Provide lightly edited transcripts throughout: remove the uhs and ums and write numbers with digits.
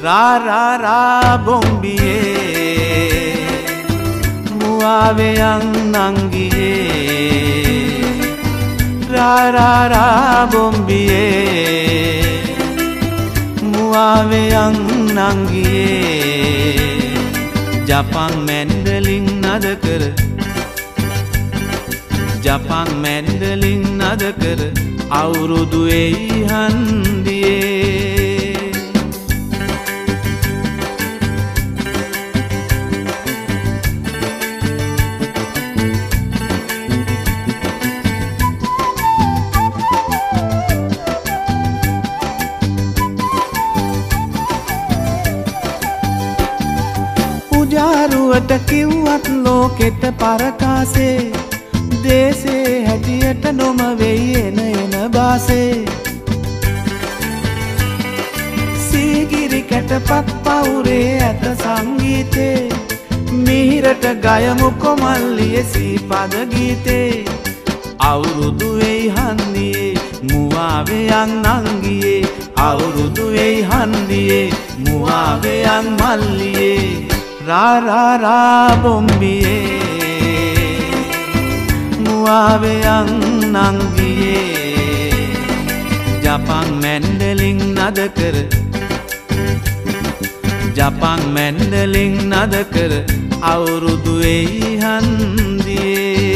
රා බොම්බියේ මුවාවෙයන් නංගියේ රා බොම්බියේ මුවාවෙයන් නංගියේ ජපන් mandolin නද කර ජපන් mandolin නද කර අවුරුදු එයි හන්දියේ පුජාරුවට කිව්වත් ලෝකෙට පරකාසේ දේසේ හැටියට නොම වෙයි එන බාසේ සීගිරි කැටපත් පවුරේ ඇත සංගීතේ මිහිරට ගයමු කොමල්ලිය සීපද ගීතේ අවුරුදු වෙයි හන්දියේ මුවාවෙයන් නංගියේ අවුරුදු වෙයි හන්දියේ මුවාවෙයන් මල්ලියේ රා බොම්බියේ මුවාවෙයන් නංගියේ ජපන් මැන්ඩලින් නද කර ජපන් මැන්ඩලින් නද කර අවුරුදු එයි හන්දියේ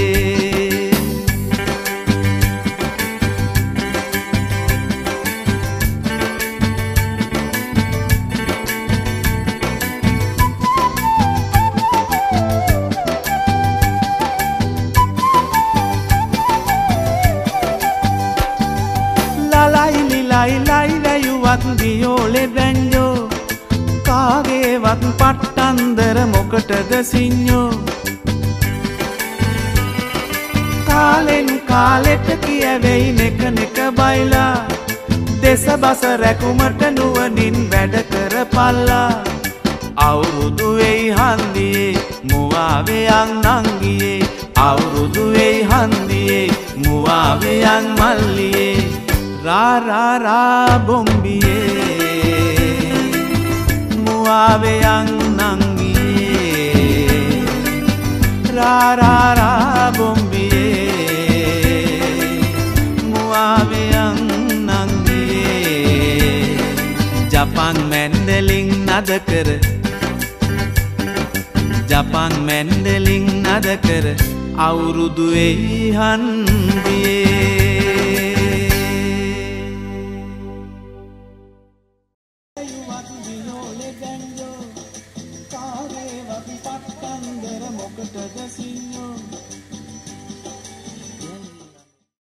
ලයිලයිලයිලයිලයුවත් දියෝලෙ බැන්ජෝ කාගේවත් පට්ටන්දර මොකටද සිං්ඥෝ කාලෙන් කාලෙට කියවෙයි නෙක බයිලා දෙස බස රැකුමට නුවනින් වැඩ කර පල්ලා අවුරුදු වෙයි හන්දියේ මුවාවෙයන් නංගියේ අවුරුදු වෙයි හන්දියේ මුවාවෙයන් මල්ලියේ රා බොම්බියේ මුවාවෙයන් නංගියේ රා බොම්බියේ මුවාවෙයන් නංගියේ ජපන් මැන්ඩලින් නද කර ජපන් මැන්ඩලින් නද කර අවුරුදු එයි හන්දියේ Mokkatada sinyo